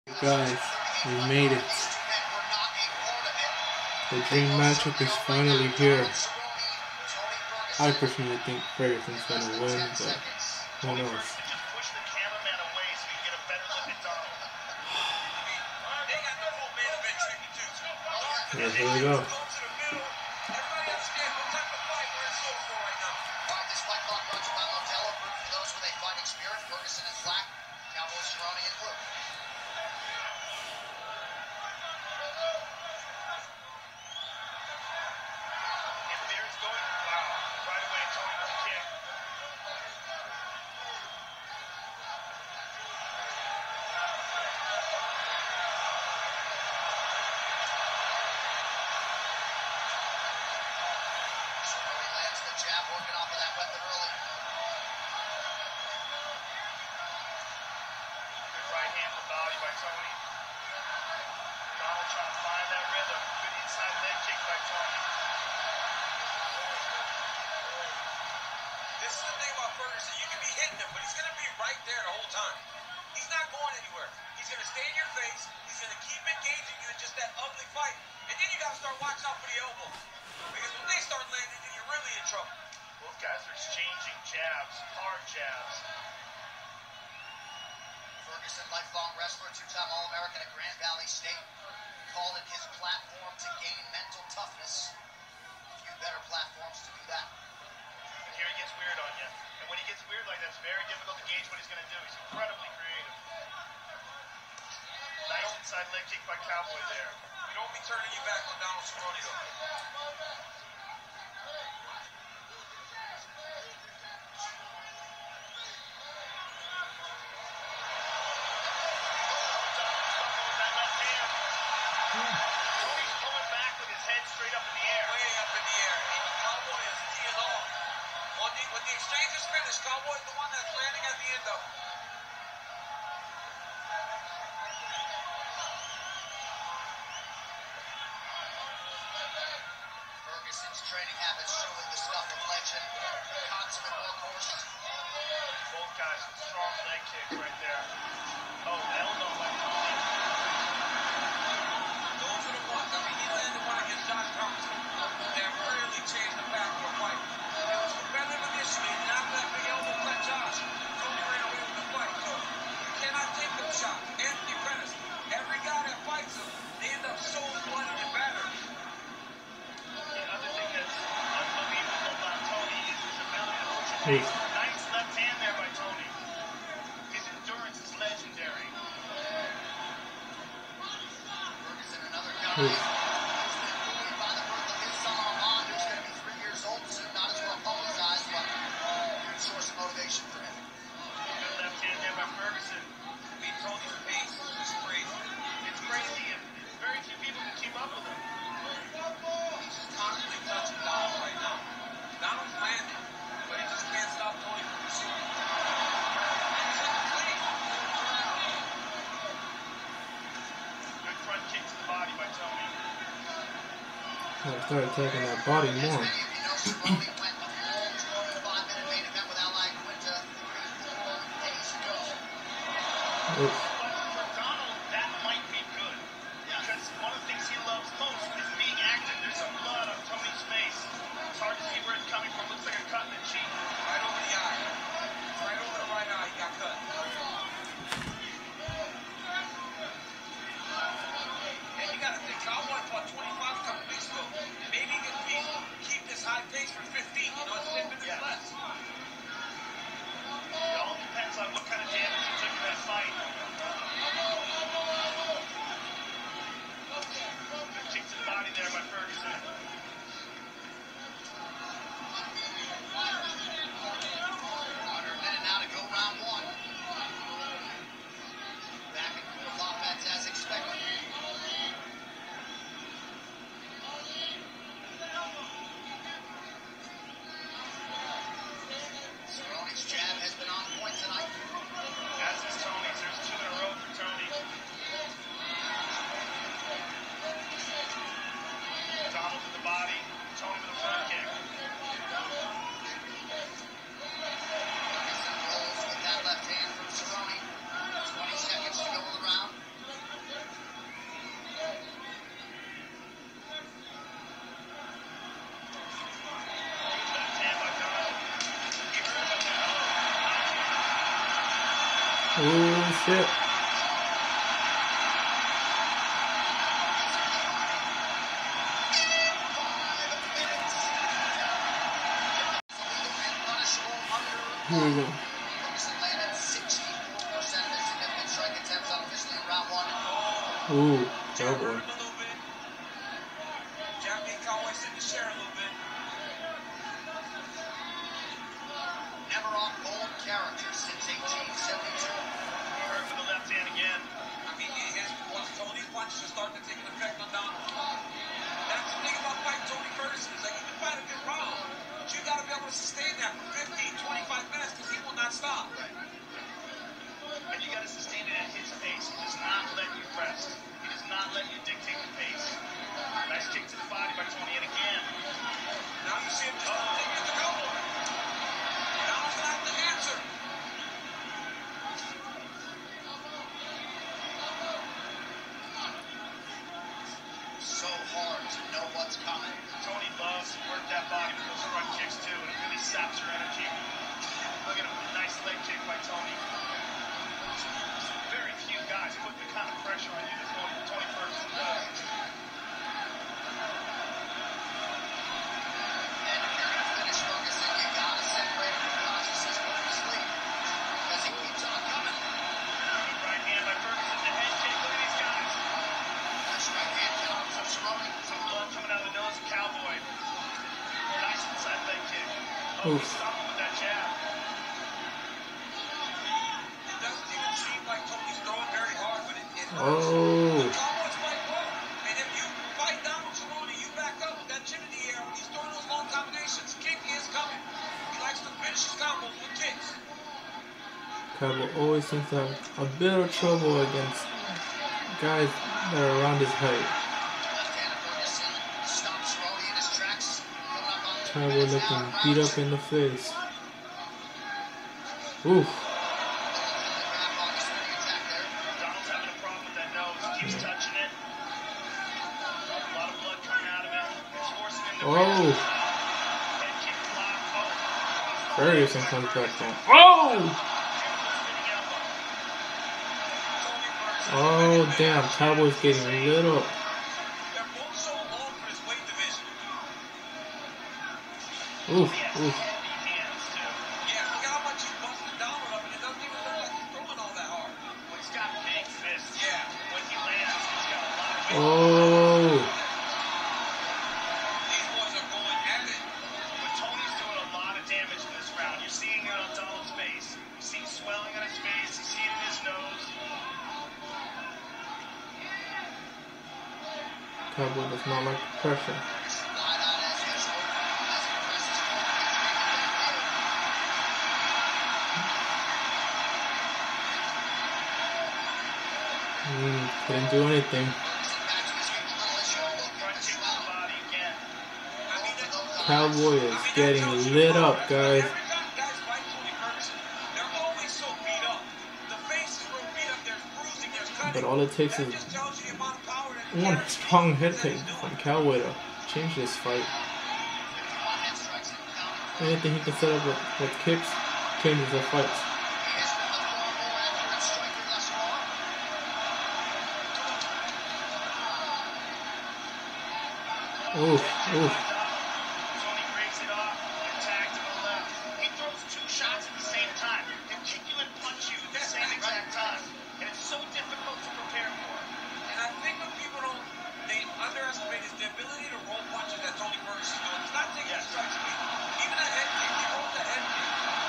Guys, we made it. The dream matchup is finally here. I personally think Ferguson's gonna win, but who knows? Yeah, here we go. This is the thing about Ferguson. You can be hitting him, but he's going to be right there the whole time. He's not going anywhere. He's going to stay in your face. He's going to keep engaging you in just that ugly fight. And then you got to start watching out for the elbow. Because when they start landing, then you're really in trouble. Both guys are exchanging jabs, hard jabs. Ferguson, lifelong wrestler, two-time All-American at Grand Valley State, called it his platform to gain mental toughness. Few better platforms to do that. And here he gets weird on you. And when he gets weird like that, it's very difficult to gauge what he's going to do. He's incredibly creative. Nice inside leg kick by Cowboy there. You don't be turning your back on Donald Cerrone, though. Tony's pulling back with his head straight up in the air. Way up in the air. And Cowboy is teeing off. When the exchange is finished, Cowboy is the one that's landing at the end of it. Ferguson's training habits truly the stuff of legend. Consummate workhorse. Both guys with strong leg kicks right there. Oh, elbow by Tony. Those are the ones. I mean, he landed one against Josh Thompson. That really changed the back of the fight. It was competitive initially, and after that big elbow cut Josh, Tony ran away with the fight. So you cannot take those shots. Anthony Pettis, every guy that fights him, they end up so bloody and battered. The other thing that's unbelievable about Tony is his ability to push his face. Nice left hand there by Tony. His endurance is legendary. Ferguson, another guy who's been moved by the birth of his son Armand, who's going to be 3 years old soon. Not as well publicized, but a huge source of motivation for him. Good left hand there by Ferguson. I mean, Tony's pace is crazy. It's crazy, and very few people can keep up with him. He's just constantly touching Donald right now. Donald's landing, but he just can't stop Tony from pursuing. He's in the lead. Good front kick to the body by Tony. I started taking that body more. Many of you know Cerrone went a full 25-minute main event with Al Iaquinta 3-4 days ago. Oof. But for Donald, that might be good. Because one of the things he loves most is being active. There's some blood on Tony's face. It's hard to see where it's coming from. Looks like a cut in the cheek. Right over the eye. Right over the right eye, he got cut. And you gotta think, Cowboy fought 25 a couple weeks ago. Maybe he can keep this high pace for 15, you know, it's 10 minutes less. It all depends on what kind of damage he took in that fight. shit. Here we go. Ferguson landed 64% of his significant strike attempts unofficially in round one. Ooh, Jab cowboy. hurt him a little bit. Jab made Cowboy sit in the chair a little bit. Never off gold character since 1872. He hurt with the left hand again. I mean, once Tony's punches are starting to take an effect on Donald. That's the thing about fighting Tony Ferguson is like you can fight a good round, but you got to be able to sustain that for 15, 25 minutes because he will not stop. And you got to sustain it at his pace. He does not let you rest. He does not let you dictate the pace. Nice kick to the body by Tony, and again. Now you see him just taking the Cowboy. Now he's going to have to answer. So hard to know what's coming. Tony loves to work that body with those front kicks too, and it really saps your energy. Look at him, nice leg kick by Tony. Very few guys put the kind of pressure on you that Tony Ferguson does. And if you're going to finish Ferguson, you got to separate him from consciousness before you sleep. Because he keeps on coming. Good right hand by Ferguson, the head kick. Look at these guys. Nice right hand counter from Cerrone. Some blood coming out of the nose of Cowboy. Nice inside leg kick. Oh, Oof. he's stopping with that jab. It doesn't even seem like Tony's throwing very hard, but it Oh. The Cowboys fight well. And if you fight Donald Cerrone, you back up with that chin in the air when he's throwing those long combinations. Kick is coming. He likes to finish his combos with kicks. Cowboy always seems to have a bit of trouble against guys that are around his height. Left-handed Ferguson stops Cerrone in his tracks. Coming up on 2 Cowboy minutes looking now. beat up in the face. Oof. Donald's having a problem with that nose. He keeps touching it. A lot of blood coming out of him. It's forcing him to Oh. head kick block. Oh. Ferguson comes back down. Oh! Oh, damn. Cowboy's getting lit up. They're both so long for this weight division. Oof, Yes, oof. heavy hands too. Yeah, look at how much he's busting Donald up, and it doesn't even look like he's throwing all that hard. Well, he's got big fists. Yeah. When he lands, he's got a lot of weight. Oh. These boys are going at it. But Tony's doing a lot of damage in this round. You're seeing it on Donald's face. You see swelling on his face. You see it in his nose. Cowboy does not like the pressure. Wide on as usual. As he presses forward, Couldn't do anything. Ferguson back to his feet. Little issue. Front kick to the body again. I mean, that's Cowboy is getting lit up, guys. every time guys fight Tony Ferguson, they're always so beat up. The face is real beat up. There's bruising, there's cutting. But all it takes That is just tells you the amount of power that he one carries. strong He head knows what kick he's doing. from Cowboy to change this fight. 51 head strikes in counter. Anything he can set up with kicks changes the fights. He has been the far more accurate striker thus far. Oof, oof. Tony breaks it off. Attack to the left. He throws two shots at the same time. He'll kick you and punch you at the same exact time. And it's so difficult to prepare for. And I think what people don't, they underestimate is the ability to roll punches that Tony Ferguson's doing. He's not taking strikes away. Even a head kick, he rolls a head kick.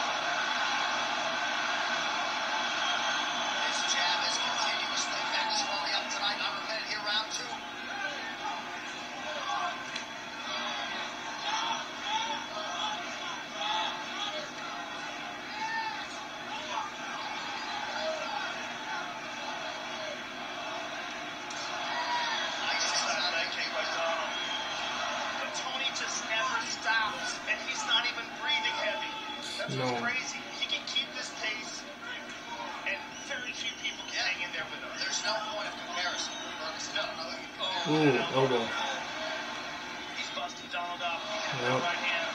His jab is continuously back slowly up tonight. Unremitted here, round two. Nice Inside inside leg kick by Donald. But Tony just never stops. And he's not even breathing heavy. That's No. what's crazy. He can keep this pace. And very few people can hang in there with him. There's no point of comparison. Ferguson, I don't know who you compare. Ooh, elbow. He's busting Donald up. He hit Yep. that right hand.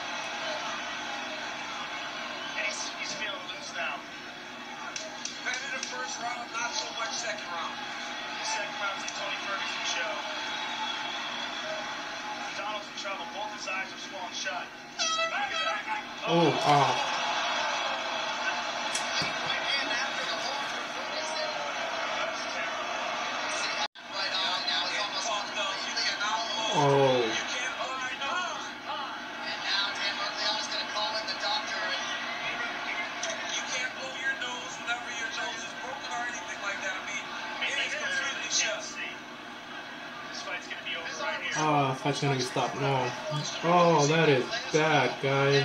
And he's feeling loose now. Competitive first round, around to the Tony Ferguson show. Donald's in trouble. Both his eyes are swollen shut. Look at that. Oh, ah. Oh. Ah, fight's gonna be stopped. No. Oh, that is bad, guys.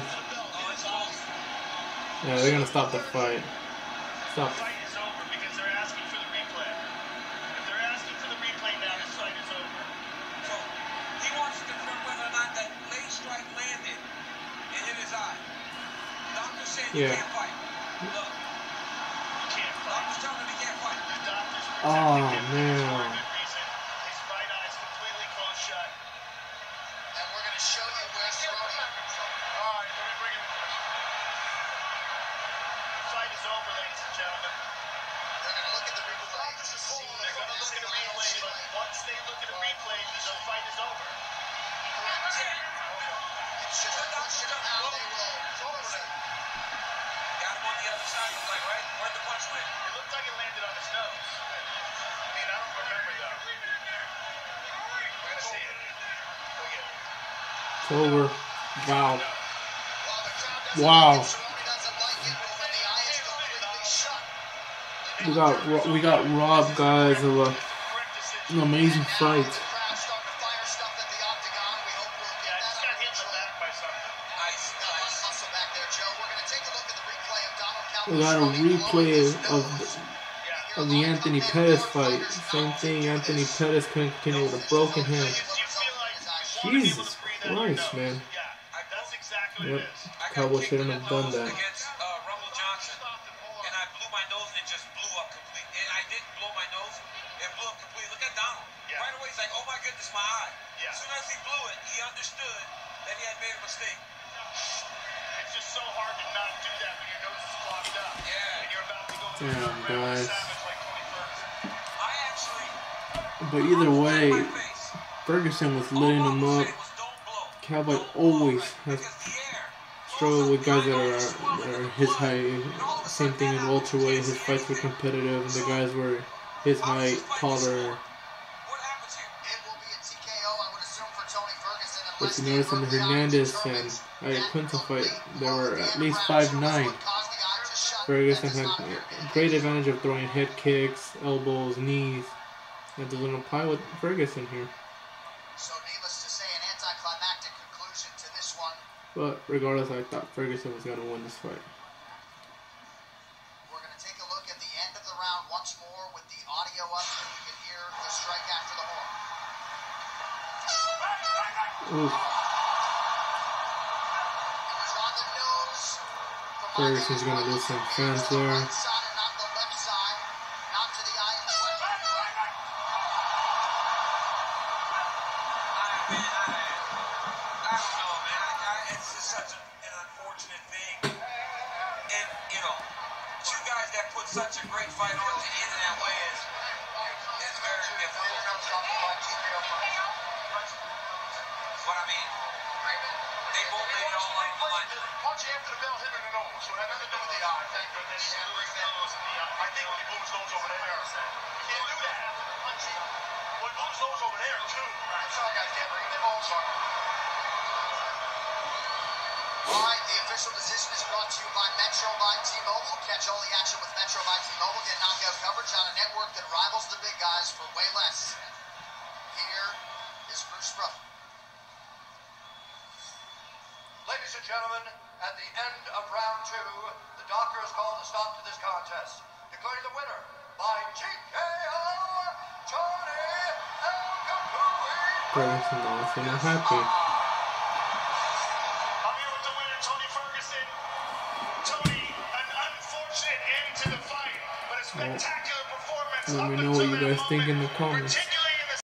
Yeah, they're gonna stop the fight. Stop. The fight is over because they're asking for the replay. If they're asking for the replay now, this fight is over. So he wants to confirm whether or not that leg strike landed and hit his eye. Doctor said you can't fight. Look, You can't fight. doctor's telling him he can't fight. The doctors Oh, protecting him for a man. good reason. His right eye is completely closed shut. And we're going to show you where Cerrone. All right, let me bring in the question. The fight is over, ladies and gentlemen. They're going to look at the replay to see. They're going to look at a replay, but once they look at a replay, the fight is over. It's just a question of how they will proceed. Got him on the other side, looks like, right? Where'd the punch land? It looked like it landed on his nose. I mean, I don't remember, though. We're going to see it. Look at it. It's over. Wow. Well, the crowd doesn't Wow. like it. Cerrone doesn't like it when the eye is completely shut. We got robbed, guys, of Correct an decision. amazing fight. The crowd starting to fire stuff at the octagon. We hope we'll Yeah, get I just that got under hit in the control. back by something. Nice, Got a lot of nice. muscle back there, Joe. We're going to take a look at the replay of Donald Cowboy. We got a Cerrone replay blowing his of nose. Yeah. the Anthony Pettis fight. Same thing. Anthony Pettis couldn't continue with a broken hand. You feel like you want to be able Jesus to breathe out your Christ, nose. man. Yeah, that's exactly Yep. what it is. I got Cowboy kicked shouldn't in the have done nose that. against Rumble Johnson, and I blew my nose and it just blew up completely. And I didn't blow my nose; it blew up completely. Look at Donald. Yeah. Right away, he's like, "Oh my goodness, my eye." Yeah. As soon as he blew it, he understood that he had made a mistake. It's just so hard to not do that when your nose is clogged up. Yeah. And you're about to go Damn, through a guys. savage like Tony Ferguson. I actually. But either way, my face. Ferguson was All letting him Rumble up. said was, "Don't blow. Cowboy Don't blow always right, has because the air struggled with guys that blows up, are his height. Same thing in welterweight. His fights were competitive, and the guys were his height, taller. What happens here? It will be a TKO, I would assume, for Tony Ferguson. But you notice in the Hernandez and Quinton fight, they were at least 5'9". Ferguson had a great advantage of throwing head kicks, elbows, knees. That doesn't apply with Ferguson here. So needless to say, an anticlimactic conclusion to this one. But regardless, I thought Ferguson was going to win this fight. We're going to take a look at the end of the round once more with the audio up so you can hear the strike after the horn. Oof. It was on the nose. Ferguson's going to lose some fans there. Right side and not the left side. Not to the eye and left. I don't know, man. It's just such an unfortunate thing. And, you know, two guys that put such a great fight on to end in that way is very difficult. But, I mean, they both made it all on the line. Punch after the bell hit in the nose, so it had nothing to do with the eye. Thank goodness. I think when he blew his nose over there, you can't do that. Well, he blew his nose over there, too. I'm sorry, guys, can't bring them all. Sorry. All right, the official decision is brought to you by Metro by T-Mobile. Catch all the action with Metro by T-Mobile. Get knockout coverage on a network that rivals the big guys for way less. Here is Bruce Ruff. Ladies and gentlemen, at the end of round 2, the doctor has called a stop to this contest, declaring the winner by TKO, Tony El Capoue. Ferguson also not happy. I'm here with the winner, Tony Ferguson. Tony, an unfortunate end to the fight, but a spectacular performance. Let up me know what until you that guys think in the moment, comments. particularly